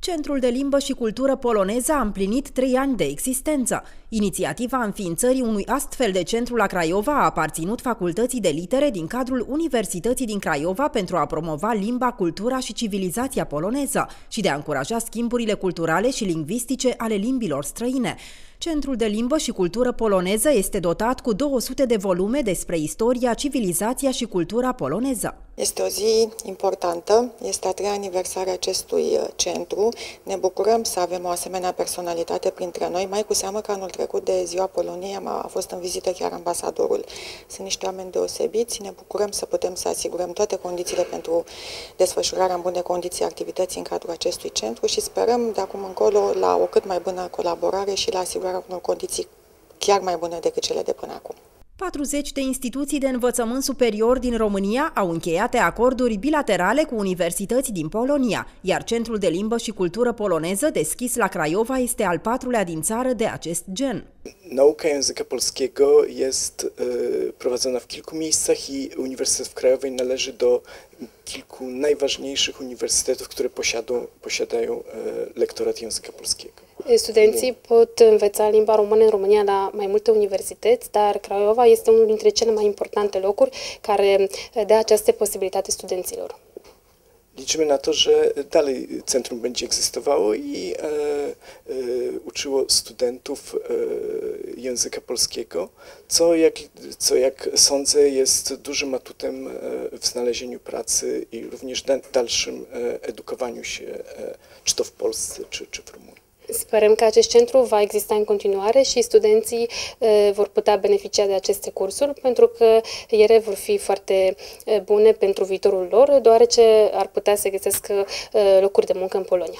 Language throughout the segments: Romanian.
Centrul de Limbă și Cultură Poloneză a împlinit 3 ani de existență. Inițiativa înființării unui astfel de centru la Craiova a aparținut Facultății de Litere din cadrul Universității din Craiova pentru a promova limba, cultura și civilizația poloneză și de a încuraja schimburile culturale și lingvistice ale limbilor străine. Centrul de Limbă și Cultură Poloneză este dotat cu 200 de volume despre istoria, civilizația și cultura poloneză. Este o zi importantă, este a 3-a aniversare a acestui centru. Ne bucurăm să avem o asemenea personalitate printre noi, mai cu seamă că anul trecut de Ziua Poloniei a fost în vizită chiar ambasadorul. Sunt niște oameni deosebiți, ne bucurăm să putem să asigurăm toate condițiile pentru desfășurarea în bune condiții activității în cadrul acestui centru și sperăm de acum încolo la o cât mai bună colaborare și la asigurarea unor condiții chiar mai bune decât cele de până acum. 40 de instituții de învățământ superior din România au încheiat acorduri bilaterale cu universități din Polonia, iar Centrul de Limbă și Cultură Poloneză, deschis la Craiova, este al 4-lea din țară de acest gen. Nauka języka polskiego jest prowadzona w kilku miejscach i Uniwersytet w Krajowej należy do kilku najważniejszych uniwersytetów, które posiadają lektorat języka polskiego. Studenții pot învăța limba română în România la mai multe universități, dar Craiova este unul dintre cele mai importante locuri care dă această posibilitate studenților. Liczymy na to, że dalej centrum będzie egzystowało i uczyło studentów języka polskiego, co jak sądzę jest dużym atutem w znalezieniu pracy i również dalszym edukowaniu się, czy to w Polsce, czy w Rumunii. Sperăm că acest centru va exista în continuare și studenții vor putea beneficia de aceste cursuri, pentru că ele vor fi foarte bune pentru viitorul lor, deoarece ar putea să găsească locuri de muncă în Polonia.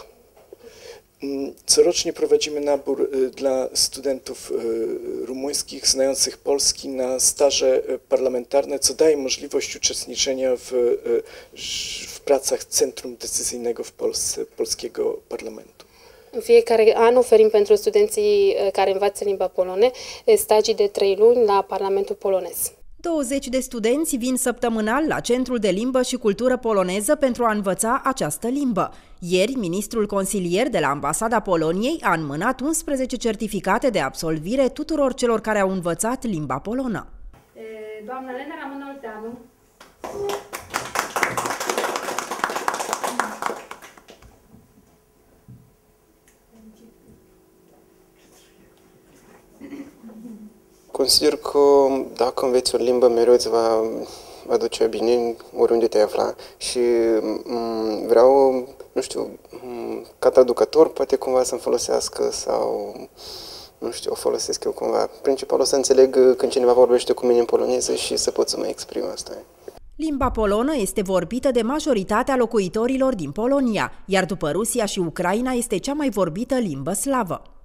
Corocznie prowadzimy nabór dla studentów rumuńskich znających polski na staże parlamentarne, co daje możliwość uczestniczenia w pracach Centrum Decyzyjnego w Polsce, polskiego parlamentu. În fiecare an oferim pentru studenții care învață limba polonă stagii de 3 luni la Parlamentul polonez. 20 de studenți vin săptămânal la Centrul de Limbă și Cultură Poloneză pentru a învăța această limbă. Ieri, ministrul consilier de la Ambasada Poloniei a înmânat 11 certificate de absolvire tuturor celor care au învățat limba polonă. Doamna Lena Ramon Olteanu. Consider că dacă înveți o limbă, mereu îți va aduce bine oriunde te afla și vreau, nu știu, ca traducător poate cumva să-mi folosească sau, nu știu, o folosesc eu cumva. Principalul să înțeleg când cineva vorbește cu mine în poloneză și să pot să mă exprim asta. Limba polonă este vorbită de majoritatea locuitorilor din Polonia, iar după Rusia și Ucraina este cea mai vorbită limbă slavă.